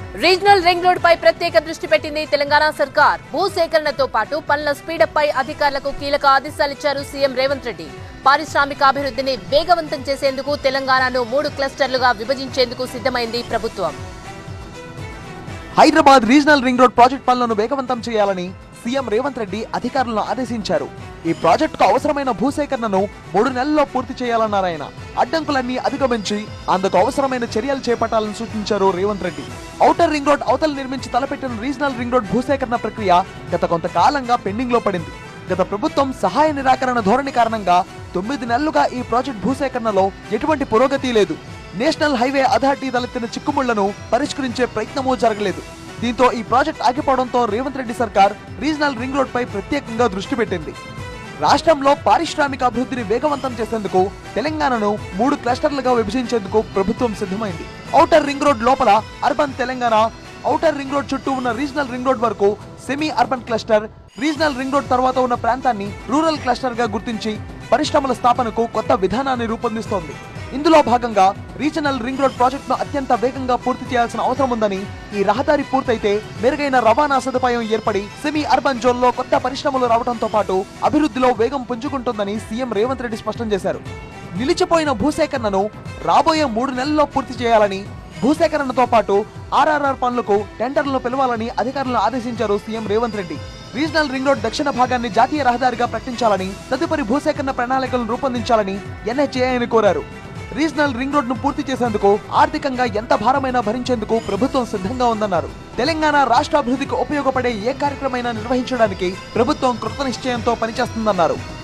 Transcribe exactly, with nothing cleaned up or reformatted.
Regional ring road పై ప్రత్యేక దృష్టి పెట్టింది తెలంగాణ సర్కార్. భూసేకరణతో పాటు పనుల స్పీడప్ పై అధికారులకు కీలక ఆదేశాలిచ్చారు సీఎం రేవంత్ రెడ్డి. పారిశ్రామికాభివృద్ధిని వేగవంతం చేసేందుకు తెలంగాణను మూడు క్లస్టర్లుగా విభజించేందుకు సిద్ధమైంది ప్రభుత్వం. Hyderabad regional ring road project పనులను వేగవంతం చేయాలని సీఎం రేవంత్ రెడ్డి అధికారులను ఆదేశించారు. ఈ ప్రాజెక్టుకు అవసరమైన భూసేకరణను మూడు నెలల్లో పూర్తి చేయాలన్నారాయన. అడ్డంకులన్నీ అధిగమించి అందుకు అవసరమైన చర్యలు చేపట్టాలని సూచించారు Revanth Reddy. Outer ring road అవతల నిర్మించి తలపెట్టిన రీజనల్ రింగ్ రోడ్ భూసేకరణ ప్రక్రియ గత కొంతకాలంగా పెండింగ్ లో పడింది. గత ప్రభుత్వం సహాయ నిరాకరణ ధోరణి కారణంగా తొమ్మిది నెలలుగా ఈ ప్రాజెక్ట్ భూసేకరణలో ఎటువంటి పురోగతి లేదు. నేషనల్ హైవే అథారిటీ తలెత్తిన చిక్కుముళ్లను పరిష్కరించే ప్రయత్నమూ జరగలేదు. దీంతో ఈ ప్రాజెక్ట్ ఆగిపోవడంతో రేవంత్ రెడ్డి సర్కార్ రీజనల్ రింగ్ రోడ్ పై ప్రత్యేకంగా దృష్టి పెట్టింది. రాష్ట్రంలో పారిశ్రామిక అభివృద్ధిని వేగవంతం చేసేందుకు తెలంగాణను మూడు క్లస్టర్లుగా విభజించేందుకు ప్రభుత్వం సిద్ధమైంది. ఔటర్ రింగ్ రోడ్ లోపల urban Telangana, outer ring road చుట్టూ ఉన్న రీజనల్ రింగ్ రోడ్ వరకు semi urban cluster, regional ring road తర్వాత ఉన్న ప్రాంతాన్ని రూరల్ క్లస్టర్ గా గుర్తించి పరిశ్రమల స్థాపనకు కొత్త విధానాన్ని రూపొందిస్తోంది. ఇందులో భాగంగా రీజనల్ రింగ్ రోడ్ ప్రాజెక్టును అత్యంత వేగంగా పూర్తి చేయాల్సిన అవసరం ఉందని, ఈ రహదారి పూర్తయితే మెరుగైన రవాణా సదుపాయం ఏర్పడి సెమీ అర్బన్ జోన్ లో కొత్త పరిశ్రమలు రావడంతో పాటు అభివృద్ధిలో వేగం పుంజుకుంటుందని సీఎం రేవంత్ రెడ్డి స్పష్టం చేశారు. నిలిచిపోయిన భూసేకరణను రాబోయే మూడు నెలల్లో పూర్తి చేయాలని, భూసేకరణతో పాటు ఆర్ఆర్ఆర్ పనులకు టెండర్లను పిలవాలని అధికారులను ఆదేశించారు CM Revanth Reddy. Regional ring road దక్షిణ భాగాన్ని జాతీయ రహదారిగా ప్రకటించాలని, తదుపరి భూసేకరణ ప్రణాళికలను రూపొందించాలని ఎన్హెచ్ఏఐని కోరారు. రీజనల్ రింగ్ రోడ్ ను పూర్తి చేసేందుకు ఆర్థికంగా ఎంత భారమైనా భరించేందుకు ప్రభుత్వం సిద్ధంగా ఉందన్నారు. తెలంగాణ రాష్ట్ర అభివృద్ధికి ఉపయోగపడే ఏ కార్యక్రమైనా నిర్వహించడానికి ప్రభుత్వం కృత నిశ్చయంతో పనిచేస్తుందన్నారు.